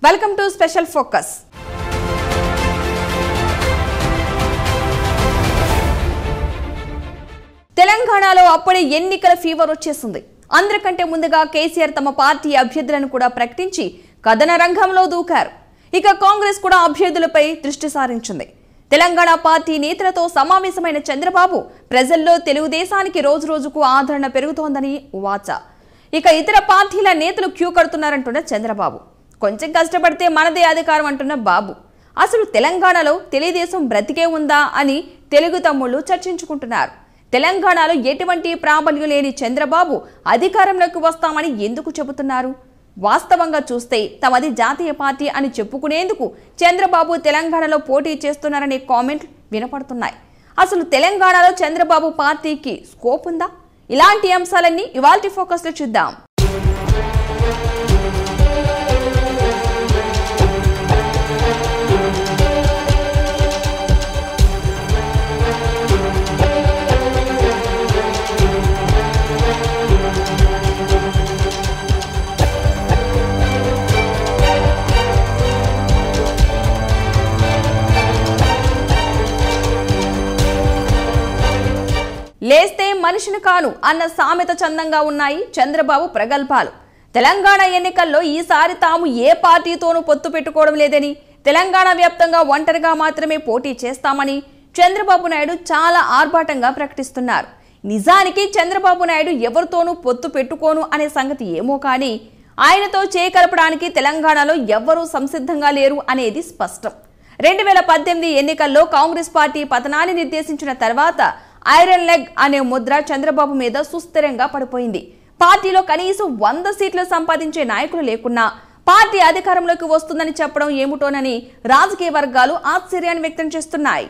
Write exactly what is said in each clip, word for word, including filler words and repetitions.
Welcome to special focus. తెలంగాణలో అప్పుడే ఎన్నికల ఫీవర్ వచ్చేసింది. అందరికంటే ముందుగా కేసీఆర్ తమ పార్టీ అభ్యర్థులను కూడా ప్రకటించి కథన రంగంలో దూకారు. ఇక కాంగ్రెస్ కూడా అభ్యర్థులపై దృష్టి సారించింది. తెలంగాణ పార్టీ నేతలతో సమావేశమైన చంద్రబాబు ప్రజల్లో తెలుగుదేశానికి రోజు రోజుకు ఆదరణ పెరుగుతోందని వాచ. ఇక ఇతర పార్టీల నేతలు క్యూ కడుతున్నారంటున్న చంద్రబాబు. కొంచెం కష్టపడితే మనదే అధికారం అంటున్న బాబు. అసలు తెలంగాణలో తెలుగుదేశం బ్రతికే ఉందా అని తెలుగు తమ్ముళ్లు చర్చించుకుంటున్నారు. తెలంగాణలో ఎటువంటి ప్రాబల్యం లేని చంద్రబాబు అధికారంలోకి వస్తామని ఎందుకు చెబుతున్నారు? వాస్తవంగా చూస్తే తమది జాతీయ పార్టీ అని చెప్పుకునేందుకు చంద్రబాబు తెలంగాణలో పోటీ చేస్తున్నారనే కామెంట్లు వినపడుతున్నాయి. అసలు తెలంగాణలో చంద్రబాబు పార్టీకి స్కోప్ ఉందా? ఇలాంటి అంశాలన్నీ ఇవాల్టి ఫోకస్ లో చూద్దాం. లేస్తే మనిషిని కాను అన్న సామెత చందంగా ఉన్నాయి చంద్రబాబు ప్రగల్భాలు. తెలంగాణ ఎన్నికల్లో ఈసారి తాము ఏ పార్టీతోనూ పొత్తు పెట్టుకోవడం లేదని, తెలంగాణ వ్యాప్తంగా ఒంటరిగా మాత్రమే పోటీ చేస్తామని చంద్రబాబు నాయుడు చాలా ఆర్భాటంగా ప్రకటిస్తున్నారు. నిజానికి చంద్రబాబు నాయుడు ఎవరితోనూ పొత్తు పెట్టుకోను అనే సంగతి ఏమో కానీ ఆయనతో చేకలపడానికి తెలంగాణలో ఎవ్వరూ సంసిద్ధంగా లేరు అనేది స్పష్టం. రెండు వేల పద్దెనిమిది ఎన్నికల్లో కాంగ్రెస్ పార్టీ పతనాన్ని నిర్దేశించిన తర్వాత ఐరన్ లెగ్ అనే ముద్ర చంద్రబాబు మీద సుస్థిరంగా పడిపోయింది. పార్టీలో కనీసం వంద సీట్లు సంపాదించే నాయకులు లేకున్నా పార్టీ అధికారంలోకి వస్తుందని చెప్పడం ఏమిటోనని రాజకీయ వర్గాలు ఆశ్చర్యాన్ని వ్యక్తం చేస్తున్నాయి.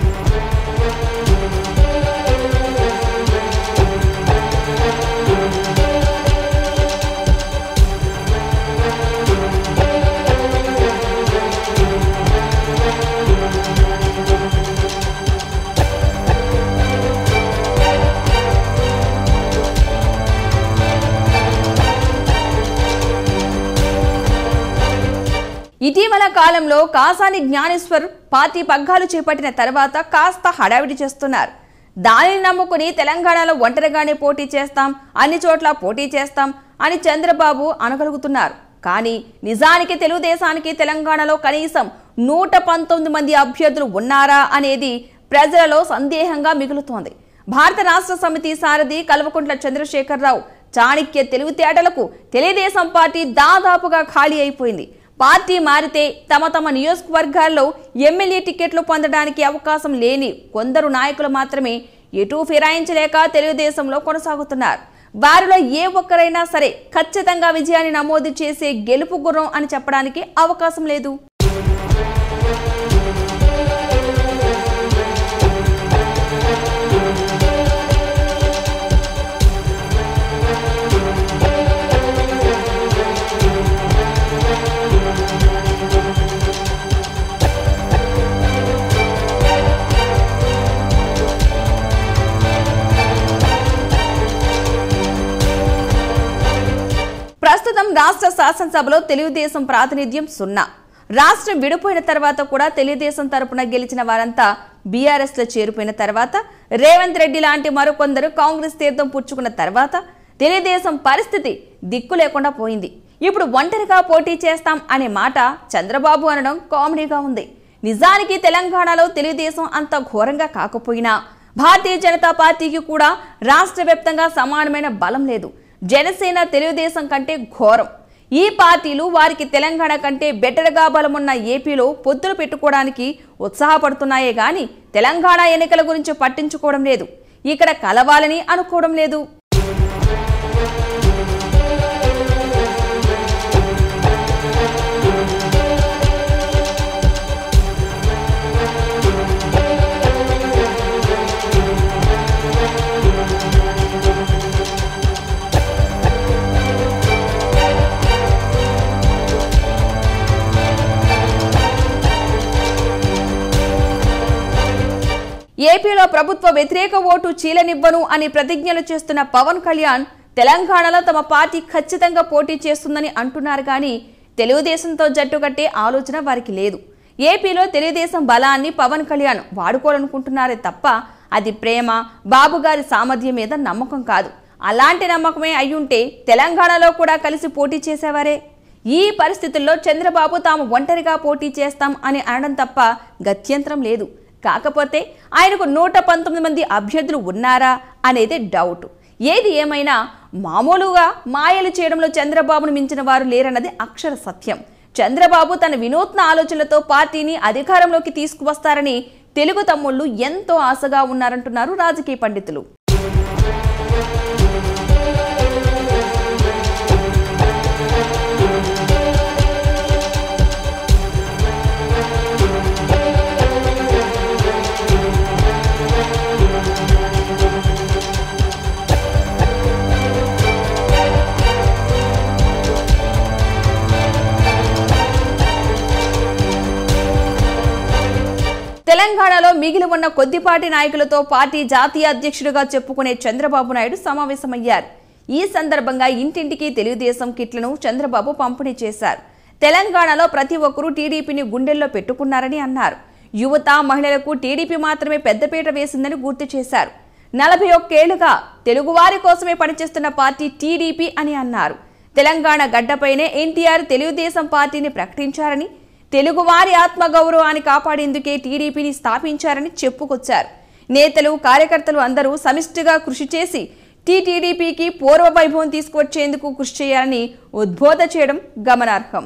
ఇటీవల కాలంలో కాసాని జ్ఞానేశ్వర్ పార్టీ పగ్గాలు చేపట్టిన తర్వాత కాస్త హడావిడి చేస్తున్నారు. దానిని నమ్ముకుని తెలంగాణలో ఒంటరిగానే పోటీ చేస్తాం, అన్ని చోట్ల పోటీ చేస్తాం అని చంద్రబాబు అనగలుగుతున్నారు. కానీ నిజానికి తెలుగుదేశానికి తెలంగాణలో కనీసం నూట పంతొమ్మిది మంది అభ్యర్థులు ఉన్నారా అనేది ప్రజలలో సందేహంగా మిగులుతోంది. భారత రాష్ట్ర సమితి సారథి కల్వకుంట్ల చంద్రశేఖరరావు చాణక్య తెలివితేటలకు తెలుగుదేశం పార్టీ దాదాపుగా ఖాళీ అయిపోయింది. పార్టీ మారితే తమ తమ నియోజకవర్గాల్లో ఎమ్మెల్యే టికెట్లు పొందడానికి అవకాశం లేని కొందరు నాయకులు మాత్రమే ఎటూ ఫిరాయించలేక తెలుగుదేశంలో కొనసాగుతున్నారు. వారిలో ఏ ఒక్కరైనా సరే ఖచ్చితంగా విజయాన్ని నమోదు చేసే గెలుపు గుర్రం అని చెప్పడానికి అవకాశం లేదు. ప్రస్తుతం రాష్ట్ర శాసనసభలో తెలుగుదేశం ప్రాతినిధ్యం సున్నా. రాష్ట్రం విడిపోయిన తర్వాత కూడా తెలుగుదేశం తరపున గెలిచిన వారంతా బీఆర్ఎస్ లో చేరిపోయిన తర్వాత, రేవంత్ రెడ్డి లాంటి మరికొందరు కాంగ్రెస్ తీర్థం పుచ్చుకున్న తర్వాత తెలుగుదేశం పరిస్థితి దిక్కు లేకుండా పోయింది. ఇప్పుడు ఒంటరిగా పోటీ చేస్తాం అనే మాట చంద్రబాబు అనడం కామెడీగా ఉంది. నిజానికి తెలంగాణలో తెలుగుదేశం అంత ఘోరంగా కాకపోయినా భారతీయ జనతా పార్టీకి కూడా రాష్ట్ర వ్యాప్తంగా సమానమైన బలం లేదు. జనసేన తెలుగుదేశం కంటే ఘోరం. ఈ పార్టీలు వారికి తెలంగాణ కంటే బెటర్గా బలమున్న ఏపీలో పొత్తులు పెట్టుకోవడానికి ఉత్సాహపడుతున్నాయే గాని తెలంగాణ ఎన్నికల గురించి పట్టించుకోవడం లేదు. ఇక్కడ కలవాలని అనుకోవడం లేదు. ఏపీలో ప్రభుత్వ వ్యతిరేక ఓటు చీలనివ్వను అని ప్రతిజ్ఞలు చేస్తున్న పవన్ కళ్యాణ్ తెలంగాణలో తమ పార్టీ ఖచ్చితంగా పోటీ చేస్తుందని అంటున్నారు కానీ తెలుగుదేశంతో జట్టు కట్టే ఆలోచన వారికి లేదు. ఏపీలో తెలుగుదేశం బలాన్ని పవన్ కళ్యాణ్ వాడుకోవాలనుకుంటున్నారే తప్ప అది ప్రేమ, బాబుగారి సామర్థ్యం మీద నమ్మకం కాదు. అలాంటి నమ్మకమే అయ్యుంటే తెలంగాణలో కూడా కలిసి పోటీ చేసేవారే. ఈ పరిస్థితుల్లో చంద్రబాబు తాము ఒంటరిగా పోటీ చేస్తాం అని అనడం తప్ప గత్యంతరం లేదు. కాకపోతే ఆయనకు నూట పంతొమ్మిది మంది అభ్యర్థులు ఉన్నారా అనేది డౌట్. ఏది ఏమైనా మామూలుగా మాయలు చేయడంలో చంద్రబాబును మించిన వారు లేరన్నది అక్షర సత్యం. చంద్రబాబు తన వినూత్న ఆలోచనలతో పార్టీని అధికారంలోకి తీసుకువస్తారని తెలుగు తమ్ముళ్లు ఎంతో ఆశగా ఉన్నారంటున్నారు రాజకీయ పండితులు. తెలంగాణలో మిగిలి ఉన్న కొద్దిపాటి నాయకులతో పార్టీ జాతీయ అధ్యక్షుడిగా చెప్పుకునే చంద్రబాబు నాయుడు సమావేశమయ్యారు. ఈ సందర్భంగా ఇంటింటికి తెలుగుదేశం కిట్లను చంద్రబాబు పంపిణీ చేశారు. తెలంగాణలో ప్రతి ఒక్కరూ టీడీపీని గుండెల్లో పెట్టుకున్నారని అన్నారు. యువత, మహిళలకు టీడీపీ మాత్రమే పెద్దపీట వేసిందని గుర్తు చేశారు. నలభై ఒక్కేళ్లుగా తెలుగువారి కోసమే పనిచేస్తున్న పార్టీ టీడీపీ అని అన్నారు. తెలంగాణ గడ్డపైనే ఎన్టీఆర్ తెలుగుదేశం పార్టీని ప్రకటించారని, తెలుగువారి ఆత్మగౌరవాన్ని కాపాడేందుకే టీడీపీని స్థాపించారని చెప్పుకొచ్చారు. నేతలు, కార్యకర్తలు అందరూ సమిష్టిగా కృషి చేసి టీటీడీపీకి పూర్వ వైభవం తీసుకువచ్చేందుకు కృషి చేయాలని ఉద్బోధ చేయడం గమనార్హం.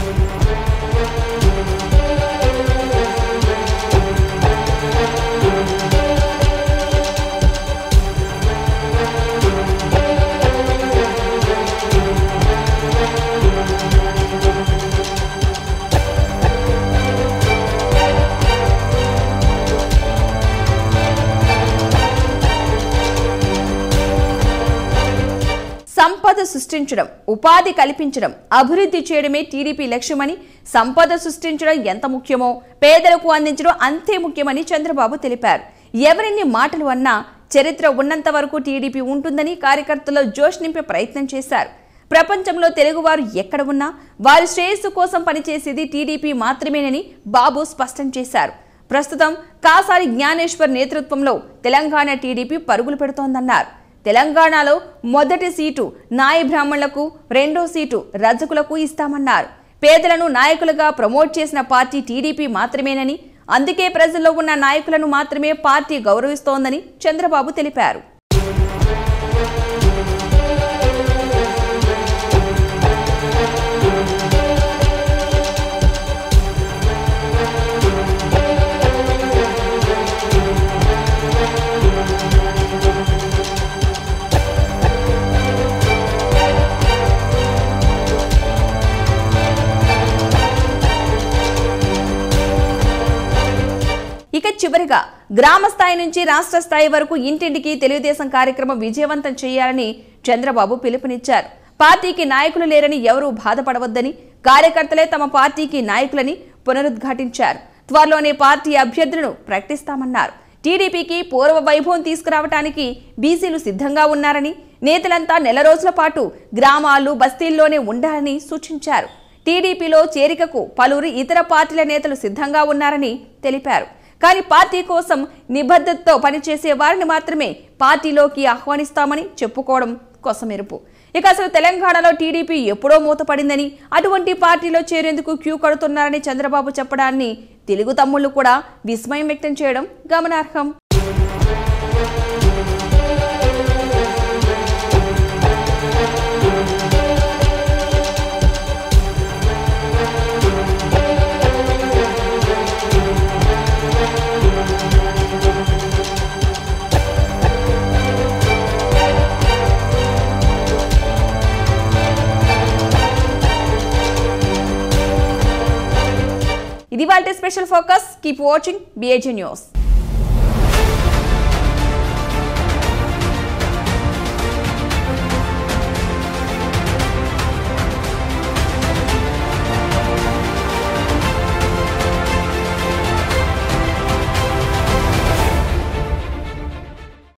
సంపద సృష్టించడం, ఉపాధి కల్పించడం, అభివృద్ధి చేయడమే టీడీపీ లక్ష్యమని, సంపద సృష్టించడం ఎంత ముఖ్యమో పేదలకు అందించడం అంతే ముఖ్యమని చంద్రబాబు తెలిపారు. ఎవరిన్ని మాటలు అన్నా చరిత్ర ఉన్నంత వరకు టీడీపీ ఉంటుందని కార్యకర్తల్లో జోష్ నింపే ప్రయత్నం చేశారు. ప్రపంచంలో తెలుగువారు ఎక్కడ ఉన్నా వారి శ్రేయస్సు కోసం పనిచేసేది టీడీపీ మాత్రమేనని బాబు స్పష్టం చేశారు. ప్రస్తుతం కాసారి జ్ఞానేశ్వర్ నేతృత్వంలో తెలంగాణ టీడీపీ పరుగులు పెడుతోందన్నారు. తెలంగాణలో మొదటి సీటు నాయి బ్రాహ్మణులకు, రెండో సీటు రజకులకు ఇస్తామన్నారు. పేదలను నాయకులుగా ప్రమోట్ చేసిన పార్టీ టీడీపీ మాత్రమేనని, అందుకే ప్రజల్లో ఉన్న నాయకులను మాత్రమే పార్టీ గౌరవిస్తోందని చంద్రబాబు తెలిపారు. ఇక చివరిగా గ్రామ స్థాయి నుంచి రాష్ట్ర స్థాయి వరకు ఇంటింటికి తెలుగుదేశం కార్యక్రమం విజయవంతం చేయాలని చంద్రబాబు పిలుపునిచ్చారు. పార్టీకి నాయకులు లేరని ఎవరూ బాధపడవద్దని, కార్యకర్తలే తమ పార్టీకి నాయకులని పునరుద్ఘాటించారు. త్వరలోనే పార్టీ అభ్యర్థులను ప్రకటిస్తామన్నారు. టీడీపీకి పూర్వ వైభవం తీసుకురావడానికి బీసీలు సిద్ధంగా ఉన్నారని, నేతలంతా నెల రోజుల పాటు గ్రామాలు, బస్తీల్లోనే ఉండాలని సూచించారు. టీడీపీలో చేరికకు పలువురు ఇతర పార్టీల నేతలు సిద్ధంగా ఉన్నారని తెలిపారు. కానీ పార్టీ కోసం నిబద్ధతతో పనిచేసే వారిని మాత్రమే పార్టీలోకి ఆహ్వానిస్తామని చెప్పుకోవడం కొసమెరుపు. ఇక అసలు తెలంగాణలో టీడీపీ ఎప్పుడో మూతపడిందని, అటువంటి పార్టీలో చేరేందుకు క్యూ కడుతున్నారని చంద్రబాబు చెప్పడాన్ని తెలుగు తమ్ముళ్లు కూడా విస్మయం వ్యక్తం చేయడం గమనార్హం. ఇది వాల్టే special focus. Keep watching BAG news.